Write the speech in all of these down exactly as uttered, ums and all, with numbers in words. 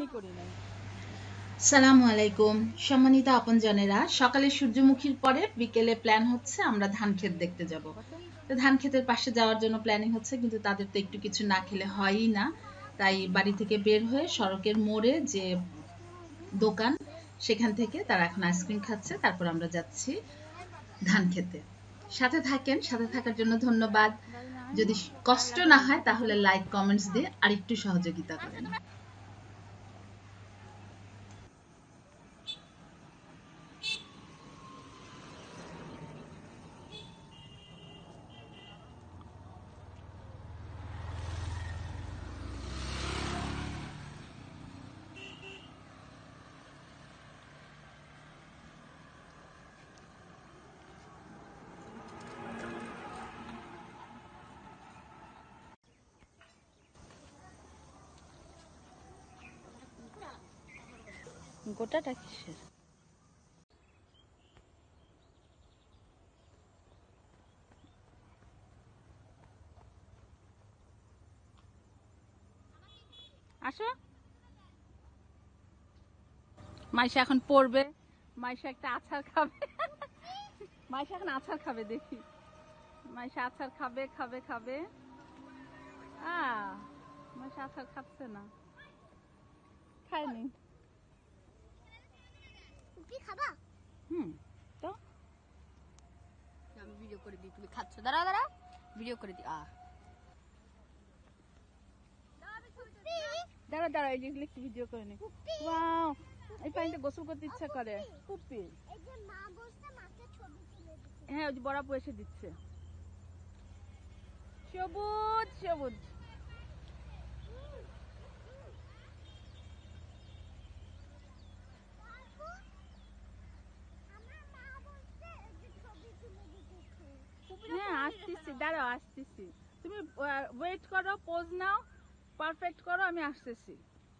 সালামু আলাইকুম সম্মানিত আপনজনেরা, সকালে সূর্যমুখীর পরে বিকেলে প্ল্যান হচ্ছে আমরা ধান ক্ষেত দেখতে যাব। তো ধান ক্ষেতের পাশে যাওয়ার জন্য প্ল্যানিং হচ্ছে, কিন্তু তাদের তো একটু কিছু না খেলে হয়ই না। তাই বাড়ি থেকে বের হয়ে সড়কের মোড়ে যে দোকান, সেখান থেকে তারা এখন আইসক্রিম খাচ্ছে, তারপর আমরা যাচ্ছি ধান খেতে। সাথে থাকেন, সাথে থাকার জন্য ধন্যবাদ। যদি কষ্ট না হয় তাহলে লাইক কমেন্টস দিয়ে আরেকটু সহযোগিতা করেন। গোটাটা কিসের? আসো, মাইশা এখন পড়বে, মাইশা একটা আচার খাবে। মাইশা এখন আচার খাবে, দেখি মাইশা আচার খাবে খাবে খাবে আ মাইশা আচার খাচ্ছে না, খায়নি। কি খাবা? হুম, তো আমি ভিডিও করে দিই, তুমি খাচ্ছ। দাঁড়া দাঁড়া, ভিডিও করে দিই। আ দাঁড়া দাঁড়া, এই যে একটু ভিডিও করে নি। ওয়াও, এই পানিতে গোসল করতে ইচ্ছা করে। পুপি, এই যে মা বসে মাকে ছবি তুলে দিচ্ছে। হ্যাঁ, ওই যে বড় আপু এসে দিচ্ছে। সবুজ সবুজ। হ্যাঁ, আসতেছি, দাঁড়াও আসতেছি। তুমি ওয়েট করো, পোজ নাও, পারফেক্ট করো, আমি আসতেছি।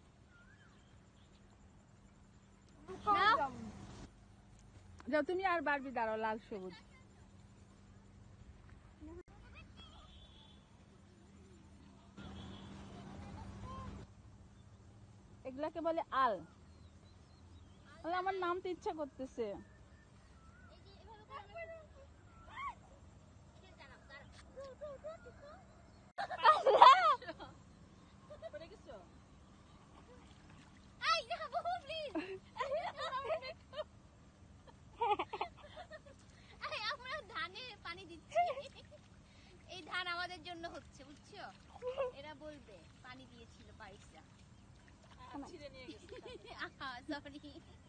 যাও তুমি আর বারবি, দাঁড়াও, লাল সবুজ। এগুলাকে বলে আল। আমার নাম তো ইচ্ছা করতেছে। এই ধান আমাদের জন্য হচ্ছে, বুঝছো? এরা বলবে পানি দিয়েছিল পারিসরা। ছিঁড়ে নিয়ে গেছে। সরি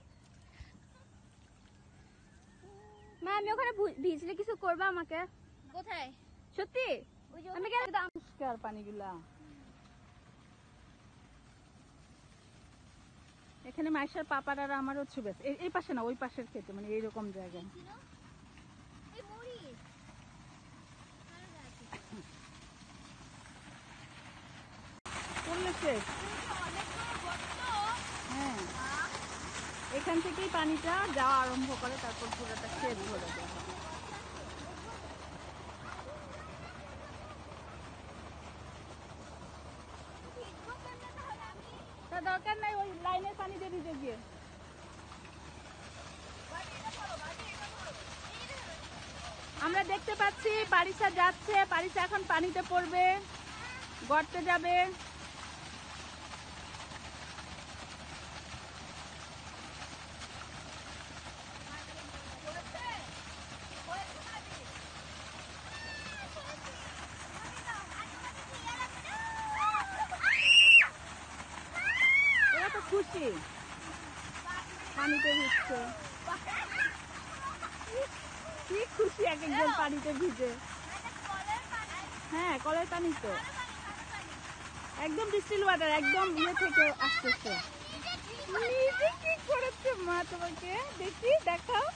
মা, আমি ওখানে ভিজলে কিছু করবা আমাকে? কোথায়? সত্যি আমি কেন পরিষ্কার পানিগুলা। এখানে মাইশার পাপার আর আমারও ছবি আছে। এই পাশে না, ওই পাশের ক্ষেতে, মানে এইরকম জায়গায়। হ্যাঁ, এখান থেকেই পানিটা যাওয়া আরম্ভ করে, তারপর পুরোটা ক্ষেত ভরে দেয়। তা দরকার নাই, ওই লাইনের পানি দিয়ে দিতে গিয়ে। আমরা দেখতে পাচ্ছি পারিসা যাচ্ছে, পারিসা এখন পানিতে পড়বে, গর্তে যাবে। ওরা তো খুশি পানিতে ভিজছে, কি খুশি এক একজন পানিতে ভিজে। হ্যাঁ, কলের পানি তো একদম ডিস্টিল ওয়াটার, একদম ইয়ে থেকে আসতেছে। নিজে কি করেছে মা তোমাকে? দেখি, দেখাও।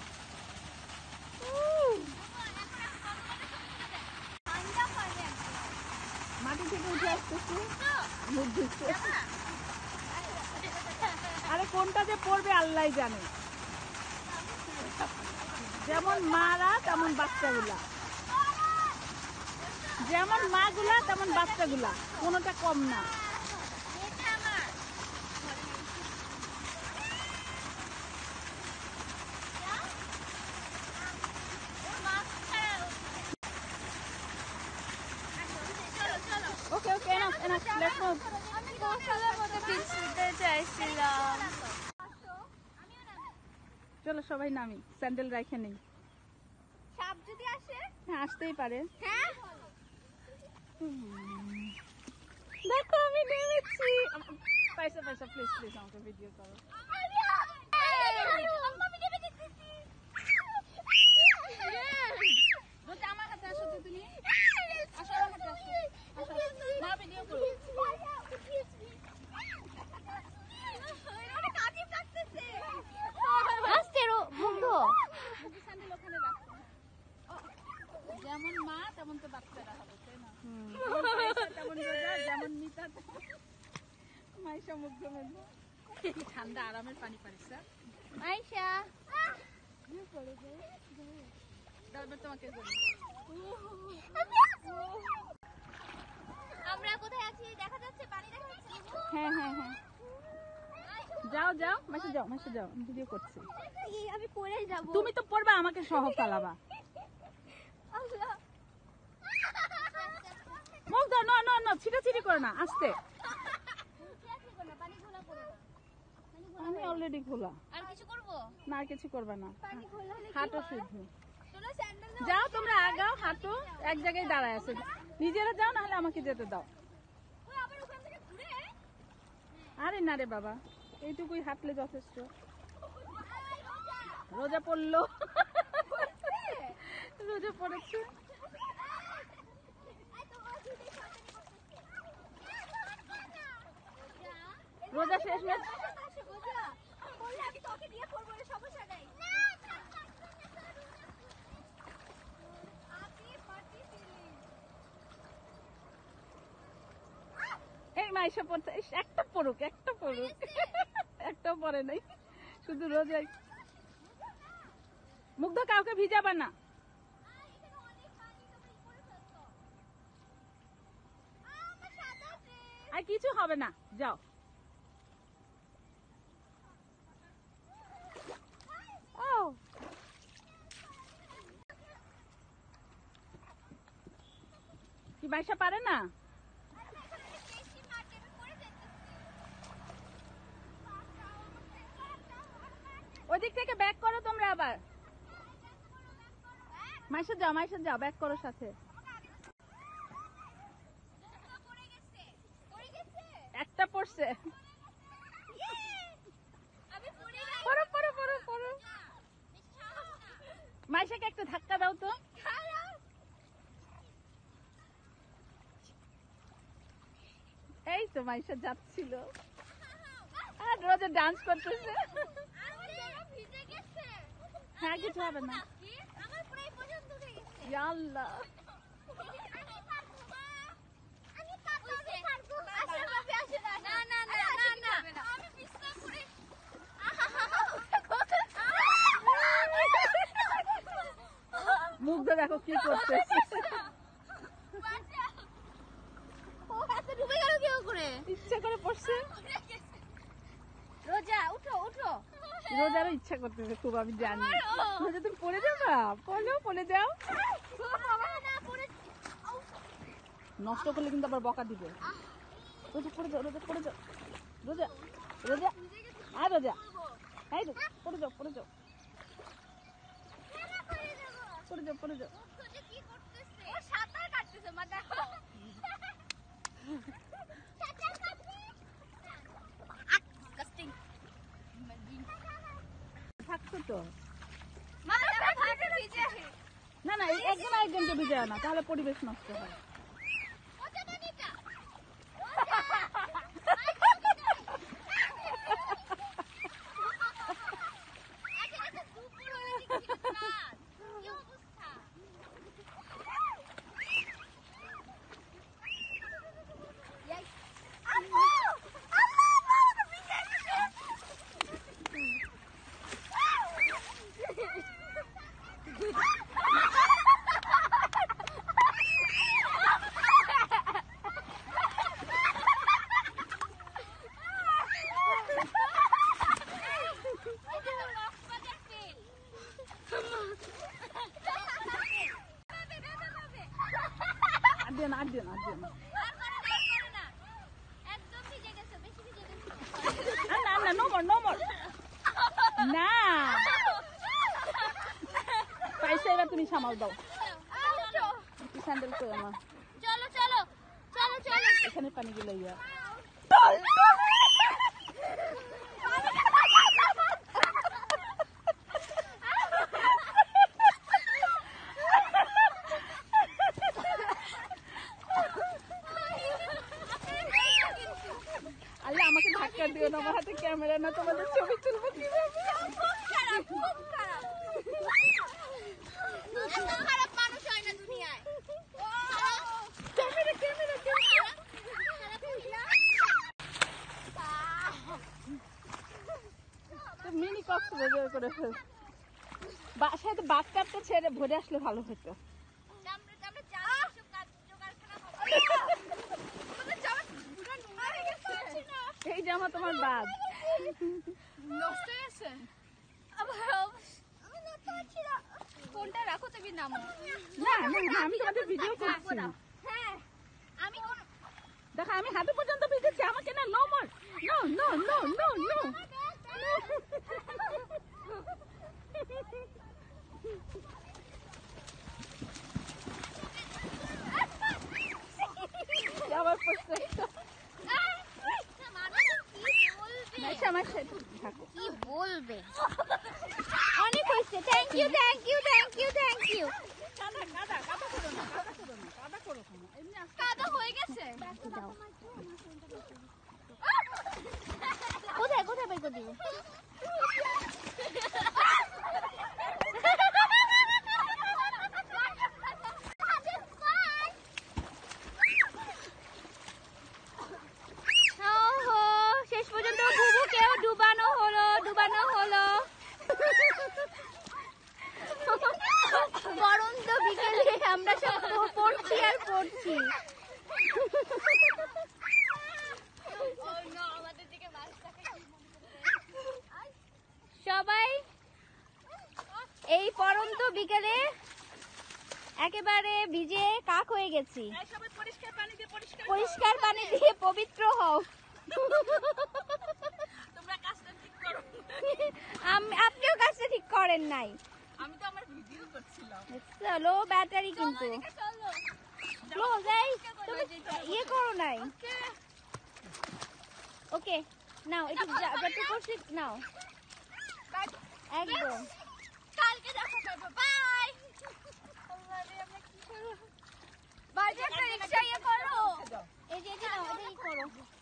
মাটি থেকে উঠে আসতেছে, মুখ ধুচ্ছে। আরে কোনটা যে পড়বে আল্লাহ জানে। যেমন মারা তেমন বাচ্চাগুলা, যেমন মা গুলা তেমন বাচ্চাগুলা, কোনোটা কম না। চলো সবাই নামি, স্যান্ডেল রাখে নেই। সাপ যদি আসে? হ্যাঁ আসতেই পারে। হ্যাঁ দেখো আমি নেমেছি। পয়সা পয়সা প্লিজ প্লিজ আমাকে ভিডিও করো। আমার কাছে আসো তো তুমি, আসো আমার কাছে আসো, আসো না ভিডিও করো। যেমন মা তেমন তো বাচ্চারা হবে, তাই না? তেমন রোজা, যেমন মিতা মাইশা মুগ্ধ মেঘ। ঠান্ডা আরামের পানি পারিস মাইশা তোমাকে আমরা কোথায় আছি দেখা যাচ্ছে? পানি দেখা যাচ্ছে? হ্যাঁ হ্যাঁ হ্যাঁ যাও যাও মাসে যাও মাসে যাও, আমি ভিডিও করছি। আমি পড়ে যাব। তুমি তো পড়বা, আমাকে সহ ফালাবা। মুখ দাও, না না না ছিটাছিটি করো না, আস্তে। আমি অলরেডি খোলা। আর কিছু করব না আর কিছু করবে না, পানি খোলা হলে হাঁটো শুধু। তোমরা স্যান্ডেল যাও তোমরা আগাও, হাঁটো, এক জায়গায় দাঁড়ায় আছে, নিজেরা যাও না হলে আমাকে যেতে দাও। ওই আবার ওখান থেকে ঘুরে। আরে না রে বাবা, এইটুকুই হাঁটলে যথেষ্ট। রোজা পড়লো, রোজা পড়েছে। রোজা শেষ ম্যাচ। আমি তোকে দিয়ে করবো, সমস্যা নাই। এই মাইশা পড়ছে, একটা পড়ুক একটা পড়ুক, একটাও পড়ে নাই, শুধু রোজাই। মুগ্ধ কাউকে ভিজাবা না। আর কিছু হবে না, যাও। কি মাইশা পারে না? ওদিক থেকে ব্যাক করো তোমরা আবার। মাইশা যাও মাইশা যাও, ব্যাক করো সাথে। একটা পড়ছে। পড়ো পড়ো পড়ো পড়ো। মাইশাকে একটা ধাক্কা দাও তো। এই তো মাইশা যাচ্ছিল, আর রোজা ডান্স করতেছে। হ্যাঁ কিছু হবে না। ইয়া আল্লাহ। মুগ্ধ দেখো কি করতেছে, ইচ্ছা করে পড়ছে। রোজা উঠো উঠো। রোজারও ইচ্ছা করতেছে খুব, আমি জানি। রোজা তুমি পড়ে যাবা, পড়ো পড়ে যাও। নষ্ট করলে কিন্তু আবার বকা দিবে। রোজা পড়ে যাও, রোজা পড়ে যাও, রোজা রোজা আর রোজা, এই তো পড়ে যাও পড়ে যাও পড়ে যাও পড়ে যাও। সাঁতার কাটতেছে মা, দেখো থাকতো তো। না না একজন একজনকে ভিজায় না, তাহলে পরিবেশ নষ্ট হয়। দিন আর দিন আর দিন না না নো মোর নো মোর না সামাল দাও, একটু স্যান্ডেল কই আমার, চলো চলো চলো চলো এখানে পানি গুলো ইয়া আল্লাহ আমাকে ধাক্কা দিও না, আমার হাতে ক্যামেরা না, তোমাদের ছবি তুলবো কিভাবে? খুব খারাপ খুব খারাপ এত খারাপ মানুষ হয় না দুনিয়ায় ক্যামেরা ক্যামেরা ক্যামেরা খারাপ মহিলা তো মিনি কক্সবাজার করে ফেল, বাসায় তো বাস কাটতে ছেড়ে ভরে আসলে ভালো হতো। আমরা আমরা জানি সব কাজ জোগাড়খানা হবে জামা পুরো নোংরা হয়ে গেছে এই জামা তোমার বাদ, নষ্ট হয়ে গেছে আবার আমি না পাচ্ছি না ফোনটা রাখো তুমি নামো না না না, আমি তোমাদের ভিডিও করছি। হ্যাঁ আমি কোন দেখো আমি হাঁটু পর্যন্ত ভিজেছি, আমাকে না no more, no no no no no আবার পড়ছে কি বলবে অনেক হয়েছে thank you thank you thank you thank you কাদা হয়ে গেছে কোথায় কোথায় বের করে দিব শেষ পর্যন্ত বুবুকেও ডুবানো হলো ডুবানো হলো পরন্ত বিকেলে আমরা সব পড়ছি আর পড়ছি সবাই এই পরন্ত বিকেলে একেবারে ভিজে কাক হয়ে গেছি, পরিষ্কার পানি দিয়ে পবিত্র হও। আপনিও কাজটা ঠিক করেন নাই, আমি তো আমার ভিডিও করছিলাম। লো ব্যাটারি কিন্তু লো যাই তুমি ইয়ে করো নাই ওকে নাও একটু যত করছি নাও একদম কালকে দেখা করবো বাই বাই একটা রিকশা ইয়ে করো এই যে এই যে নাও এটা ই করো